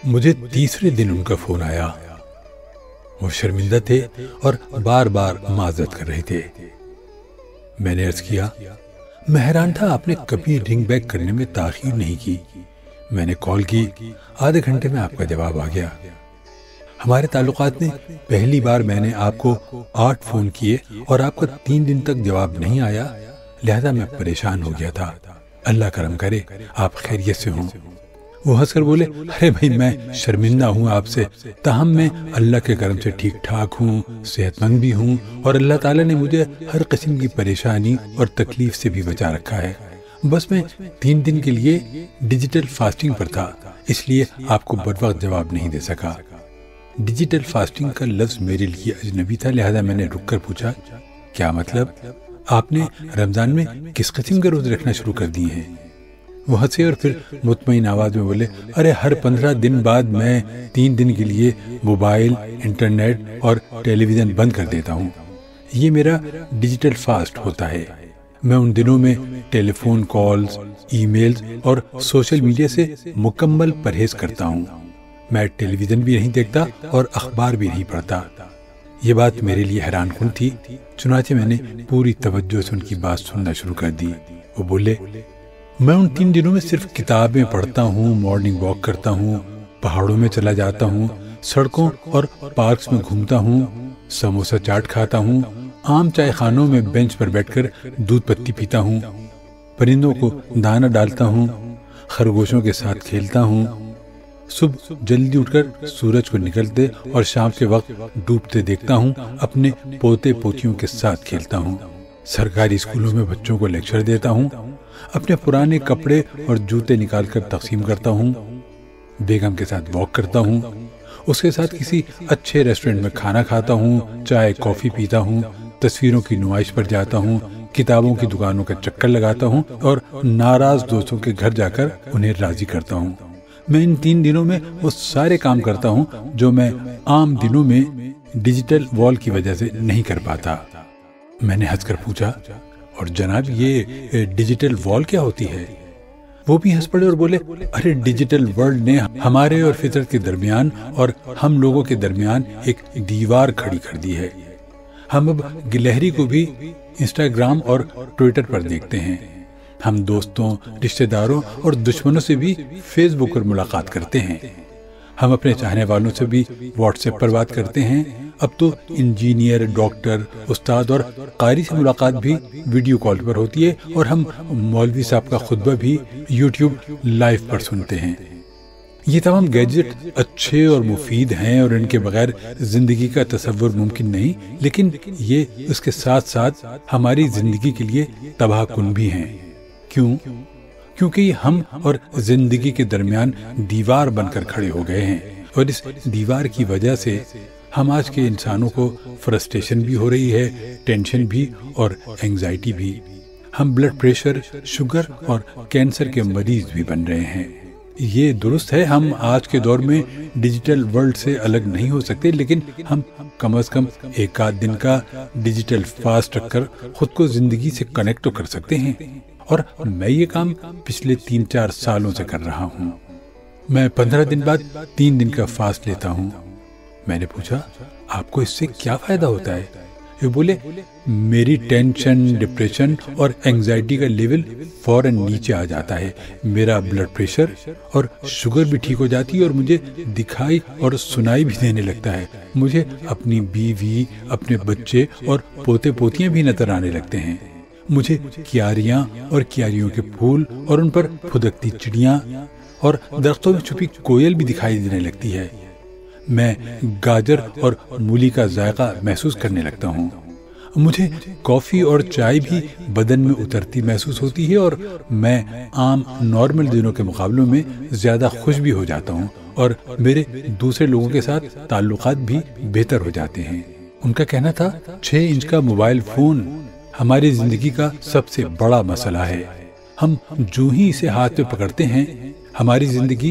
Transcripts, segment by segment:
مجھے تیسرے دن ان کا فون آیا. وہ شرمندہ تھے اور بار بار معذرت کر رہے تھے. میں نے عرض کیا میں حیران تھا آپ نے کبھی رنگ بیک کرنے میں تاخیر نہیں کی. میں نے کال کی، آدھے گھنٹے میں آپ کا جواب آ گیا. ہمارے تعلقات میں پہلی بار میں نے آپ کو 8 فون کیے اور آپ کا 3 دن تک جواب نہیں آیا، لہذا میں پریشان ہو گیا تھا. اللہ کرم کرے آپ خیریت سے ہوں. وہ ہنس کر بولے، ارے بھائی میں شرمندہ ہوں آپ سے، تاہم میں اللہ کے کرم سے ٹھیک ٹھاک ہوں، صحت مند بھی ہوں، اور اللہ تعالیٰ نے مجھے ہر قسم کی پریشانی اور تکلیف سے بھی بچا رکھا ہے. بس میں 3 دن کے لیے ڈیجیٹل فاسٹنگ پر تھا، اس لیے آپ کو بر وقت جواب نہیں دے سکا. ڈیجیٹل فاسٹنگ کا لفظ میرے لیے اجنبی تھا، لہذا میں نے رک کر پوچھا، کیا مطلب؟ آپ نے رمضان میں کس قسم کے روزے رکھنا شروع کر دیے ہیں؟ وہ ہنسے اور پھر مطمئن آواز میں بولے، ارے ہر 15 دن بعد میں 3 دن کے لیے موبائل، انٹرنیٹ اور ٹیلی ویژن بند کر دیتا ہوں. یہ میرا ڈیجیٹل فاسٹ ہوتا ہے. میں ان دنوں میں telephone calls, emails اور سوشل میڈیا سے مکمل پرہیز کرتا ہوں. میں ٹیلی ویژن بھی نہیں دیکھتا اور اخبار بھی نہیں پڑھتا. یہ بات میرے لیے حیران کن تھی، چنانچہ میں نے پوری توجہ سے ان کی بات سننا شروع کر دی. وہ بولے، میں ان 3 دنوں میں صرف کتابیں پڑھتا ہوں، مارننگ واک کرتا ہوں، پہاڑوں میں چلا جاتا ہوں، سڑکوں اور پارکس میں گھومتا ہوں، سموسہ چاٹ کھاتا ہوں، عام چائے خانوں میں بینچ پر بیٹھ کر دودھ پتی پیتا ہوں، پرندوں کو دانہ ڈالتا ہوں، خرگوشوں کے ساتھ کھیلتا ہوں، صبح جلدی اٹھ کر سورج کو نکلتے اور شام کے وقت ڈوبتے دیکھتا ہوں، اپنے پوتے پوتیوں کے ساتھ کھیلتا ہوں، سرکاری اسکولوں میں بچوں کو لیکچر دیتا ہوں، اپنے پرانے کپڑے اور جوتے نکال کر تقسیم کرتا ہوں، بیگم کے ساتھ واک کرتا ہوں، اس کے ساتھ کسی اچھے ریسٹورنٹ میں کھانا کھاتا ہوں، چائے کافی پیتا ہوں، تصویروں کی نمائش پر جاتا ہوں، کتابوں کی دکانوں کا چکر لگاتا ہوں اور ناراض دوستوں کے گھر جا کر انہیں راضی کرتا ہوں. میں ان 3 دنوں میں وہ سارے کام کرتا ہوں جو میں عام دنوں میں ڈیجیٹل وال کی وجہ سے نہیں کر پاتا. میں نے ہنس کر پوچھا، اور جناب یہ ڈیجیٹل وال کیا ہوتی ہے؟ وہ بھی ہنس پڑے اور بولے، ارے ڈیجیٹل ورلڈ نے ہمارے اور فطرت کے درمیان اور ہم لوگوں کے درمیان ایک دیوار کھڑی کر دی ہے. ہم اب گلہری کو بھی انسٹاگرام اور ٹویٹر پر دیکھتے ہیں. ہم دوستوں، رشتہ داروں اور دشمنوں سے بھی فیس بک پر ملاقات کرتے ہیں. ہم اپنے چاہنے والوں سے بھی واٹس ایپ پر بات کرتے ہیں. اب تو انجینئر، ڈاکٹر، استاد اور قاری سے ملاقات بھی ویڈیو کال پر ہوتی ہے، اور ہم مولوی صاحب کا خطبہ بھی یوٹیوب لائیو پر سنتے ہیں. یہ تمام گیجٹ اچھے اور مفید ہیں اور ان کے بغیر زندگی کا تصور ممکن نہیں، لیکن یہ اس کے ساتھ ساتھ ہماری زندگی کے لیے تباہ کن بھی ہیں. کیوں؟ کیونکہ یہ ہم اور زندگی کے درمیان دیوار بن کر کھڑے ہو گئے ہیں، اور اس دیوار کی وجہ سے ہم آج کے انسانوں کو فرسٹریشن بھی ہو رہی ہے، ٹینشن بھی اور اینگزائٹی بھی. ہم بلڈ پریشر، شوگر اور کینسر کے مریض بھی بن رہے ہیں. یہ درست ہے ہم آج کے دور میں ڈیجیٹل ورلڈ سے الگ نہیں ہو سکتے، لیکن ہم کم از کم 1 دن کا ڈیجیٹل فاسٹ رکھ کر خود کو زندگی سے کنیکٹ تو کر سکتے ہیں. اور میں یہ کام پچھلے 3-4 سالوں سے کر رہا ہوں. میں 15 دن بعد 3 دن کا فاسٹ لیتا ہوں. میں نے پوچھا، آپ کو اس سے کیا فائدہ ہوتا ہے؟ یہ بولے، میری ٹینشن، ڈپریشن اور اینگزائٹی کا لیول فوراً نیچے آ جاتا ہے، میرا بلڈ پریشر اور شوگر بھی ٹھیک ہو جاتی ہے، اور مجھے دکھائی اور سنائی بھی دینے لگتا ہے. مجھے اپنی بیوی، اپنے بچے اور پوتے پوتیاں بھی نظر آنے لگتے ہیں. مجھے کیاریاں اور کیاریوں کے پھول اور ان پر پھدکتی چڑیاں اور درختوں میں چھپی کوئل بھی دکھائی دینے لگتی ہے. میں گاجر اور مولی کا ذائقہ محسوس کرنے لگتا ہوں. مجھے کافی اور چائے بھی بدن میں اترتی محسوس ہوتی ہے، اور میں عام نارمل دنوں کے مقابلوں میں زیادہ خوش بھی ہو جاتا ہوں، اور میرے دوسرے لوگوں کے ساتھ تعلقات بھی بہتر ہو جاتے ہیں. ان کا کہنا تھا 6 انچ کا موبائل فون ہماری زندگی کا سب سے بڑا مسئلہ ہے. ہم جو ہی اسے ہاتھ میں پکڑتے ہیں ہماری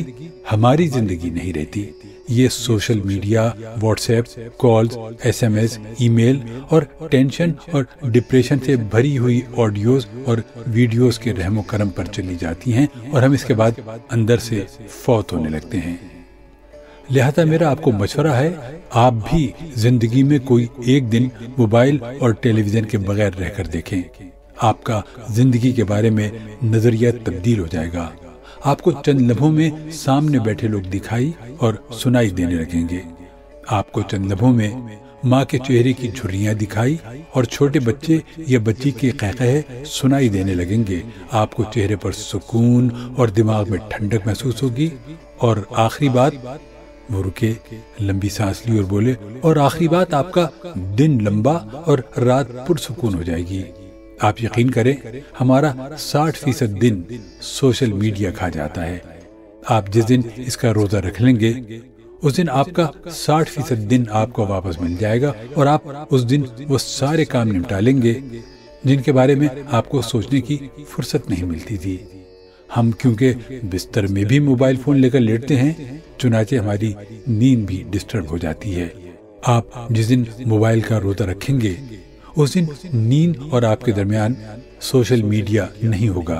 زندگی نہیں رہتی. یہ social media, WhatsApp, calls, SMS، email اور ٹینشن اور ڈپریشن سے بھری ہوئی آڈیوز اور ویڈیوز کے رحم و کرم پر چلی جاتی ہیں، اور ہم اس کے بعد اندر سے فوت ہونے لگتے ہیں. لہذا میرا آپ کو مشورہ ہے، آپ بھی زندگی میں کوئی ایک دن موبائل اور ٹیلی ویژن کے بغیر رہ کر دیکھیں۔ آپ کا زندگی کے بارے میں نظریہ تبدیل ہو جائے گا۔ آپ کو چند لمحوں میں سامنے بیٹھے لوگ دکھائی اور سنائی دینے لگیں گے۔ آپ کو چند لمحوں میں ماں کے چہرے کی جھریاں دکھائی اور چھوٹے بچے یا بچی کے قہقہے سنائی دینے لگیں گے۔ آپ کو چہرے پر سکون اور دماغ میں ٹھنڈک محسوس ہوگی۔ اور آخری بات، وہ رکے، لمبی سانس لی اور بولے، اور آخری بات، آپ کا دن لمبا اور رات پرسکون ہو جائے گی۔ آپ یقین کریں، ہمارا 60% دن سوشل میڈیا کھا جاتا ہے۔ آپ جس دن اس کا روزہ رکھ لیں گے، اس دن آپ کا 60% دن آپ کو واپس مل جائے گا، اور آپ اس دن وہ سارے کام نمٹا لیں گے جن کے بارے میں آپ کو سوچنے کی فرصت نہیں ملتی تھی۔ ہم کیونکہ بستر میں بھی موبائل فون لے کر لیٹتے ہیں، چنانچہ ہماری نیند بھی ڈسٹرب ہو جاتی ہے۔ آپ جس دن موبائل کا روزہ رکھیں گے، اس دن نیند اور آپ کے درمیان سوشل میڈیا نہیں ہوگا۔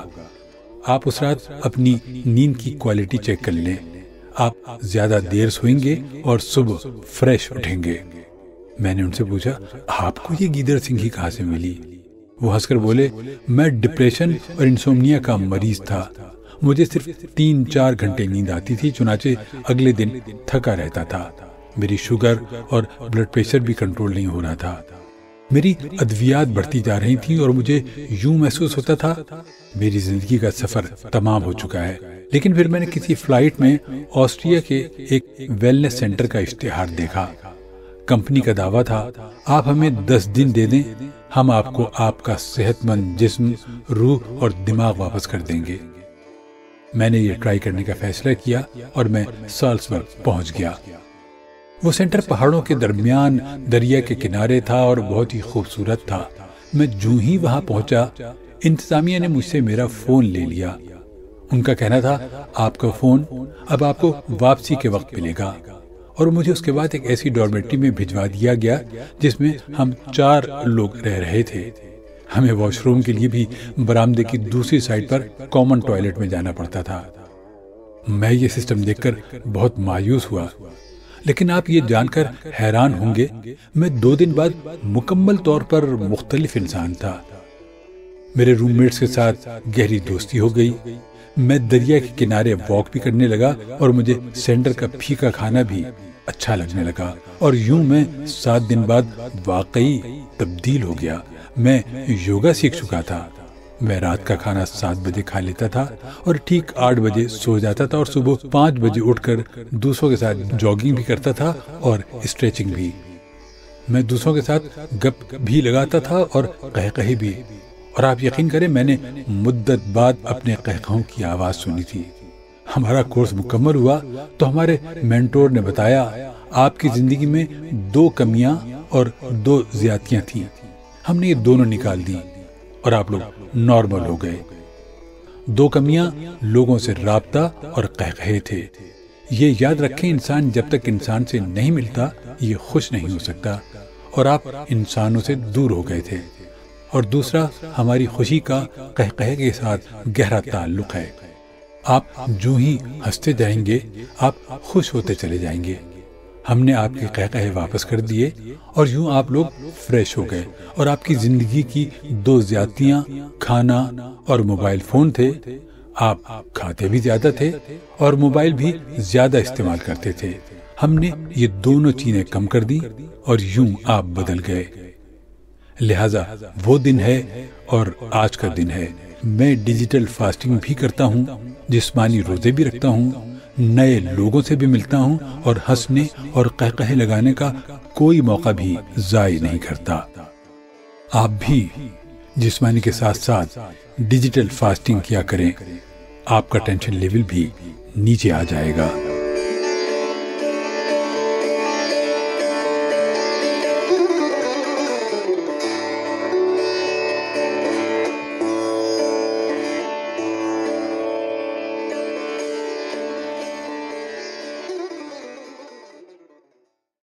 آپ اس رات اپنی نیند کی کوالٹی چیک کر لیں۔ آپ زیادہ دیر سوئیں گے اور صبح فریش اٹھیں گے۔ میں نے ان سے پوچھا، آپ کو یہ گیدڑ سنگھی کہاں سے ملی؟ وہ ہنس کر بولے، میں ڈپریشن اور انسومنیا کا مریض تھا۔ مجھے صرف 3-4 گھنٹے نیند آتی تھی، چنانچہ اگلے دن تھکا رہتا تھا۔ میری شوگر اور بلڈ پریشر بھی کنٹرول نہیں ہو رہا تھا۔ میری ادویات بڑھتی جا رہی تھیں اور مجھے یوں محسوس ہوتا تھا میری زندگی کا سفر تمام ہو چکا ہے۔ لیکن پھر میں نے کسی فلائٹ میں آسٹریا کے ایک ویلنس سینٹر کا اشتہار دیکھا۔ کمپنی کا دعویٰ تھا، آپ ہمیں 10 دن دے دیں، ہم آپ کو آپ کا صحت مند جسم، روح اور دماغ واپس کر دیں گے۔ میں نے یہ ٹرائی کرنے کا فیصلہ کیا اور میں سالزبرگ پہنچ گیا۔ وہ سینٹر پہاڑوں کے درمیان دریا کے کنارے تھا اور بہت ہی خوبصورت تھا۔ میں جو ہی وہاں پہنچا، انتظامیہ نے مجھ سے میرا فون لے لیا۔ ان کا کہنا تھا، آپ کا فون اب آپ کو واپسی کے وقت ملے گا، اور مجھے اس کے بعد ایک ایسی ڈارمیٹری میں بھجوا دیا گیا جس میں ہم 4 لوگ رہ رہے تھے۔ ہمیں واش روم کے لیے بھی برآمدے کی دوسری سائڈ پر کامن ٹوائلٹ میں جانا پڑتا تھا۔ میں یہ سسٹم دیکھ کر بہت مایوس ہوا، لیکن آپ یہ جان کر حیران ہوں گے، میں 2 دن بعد مکمل طور پر مختلف انسان تھا۔ میرے روم میٹس کے ساتھ گہری دوستی ہو گئی۔ میں دریا کے کنارے واک بھی کرنے لگا اور مجھے سینٹر کا پھیکا کھانا بھی اچھا لگنے لگا، اور یوں میں 7 دن بعد واقعی تبدیل ہو گیا۔ میں یوگا سیکھ چکا تھا۔ میں رات کا کھانا 7 بجے کھا لیتا تھا اور ٹھیک 8 بجے سو جاتا تھا، اور صبح 5 بجے اٹھ کر دوسروں کے ساتھ جاگنگ بھی کرتا تھا اور اسٹریچنگ بھی۔ میں دوسروں کے ساتھ گپ بھی لگاتا تھا اور قہقہے بھی، اور آپ یقین کریں، میں نے مدت بعد اپنے قہقہوں کی آواز سنی تھی۔ ہمارا کورس مکمل ہوا تو ہمارے مینٹور نے بتایا، آپ کی زندگی میں 2 کمیاں اور 2 زیادتیاں تھیں، ہم نے یہ دونوں نکال دی اور آپ لوگ نارمل ہو گئے۔ 2 کمیاں لوگوں سے رابطہ اور قہقہے تھے۔ یہ یاد رکھیں، انسان جب تک انسان سے نہیں ملتا یہ خوش نہیں ہو سکتا، اور آپ انسانوں سے دور ہو گئے تھے۔ اور دوسرا، ہماری خوشی کا قہقہے کے ساتھ گہرا تعلق ہے۔ آپ جو ہی ہنستے جائیں گے، آپ خوش ہوتے چلے جائیں گے۔ ہم نے آپ کے قہقہے واپس کر دیے اور یوں آپ لوگ فریش ہو گئے، اور آپ کی زندگی کی 2 زیادتیاں کھانا اور موبائل فون تھے۔ آپ کھاتے بھی زیادہ تھے اور موبائل بھی زیادہ استعمال کرتے تھے۔ ہم نے یہ دونوں چیزیں کم کر دی اور یوں آپ بدل گئے۔ لہذا وہ دن ہے اور آج کا دن ہے۔ میں ڈیجیٹل فاسٹنگ بھی کرتا ہوں، جسمانی روزے بھی رکھتا ہوں، نئے لوگوں سے بھی ملتا ہوں، اور ہنسنے اور قہقہے لگانے کا کوئی موقع بھی ضائع نہیں کرتا۔ آپ بھی جسمانی کے ساتھ ساتھ ڈیجیٹل فاسٹنگ کیا کریں، آپ کا ٹینشن لیول بھی نیچے آ جائے گا۔